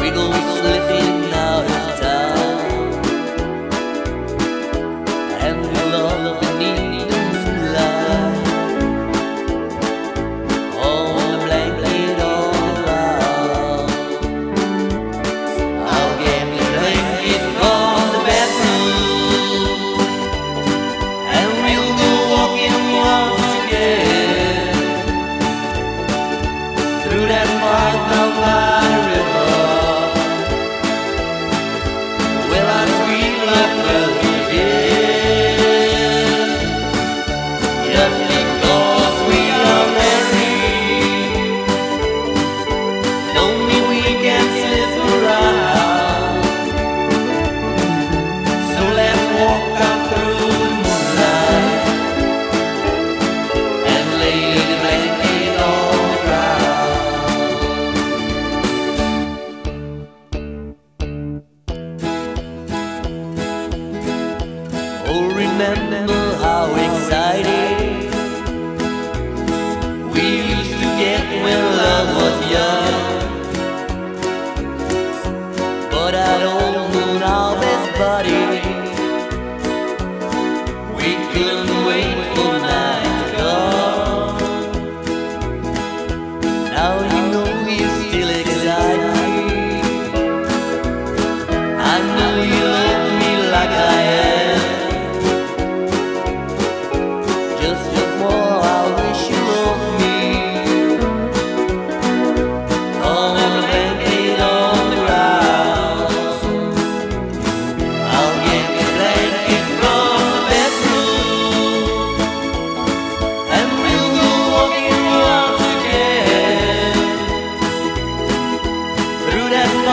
We go slipping out of town, and we love beneath the moonlight. On the blanket on the ground, I'll get the blanket from the bathroom, and we'll go walking once again through that park down by the river. Oh, remember how exciting we used to get when love was young. But I don't know now, best buddy, we couldn't wait for night to come. Now you know you still excite me. I know you love me like I am. That's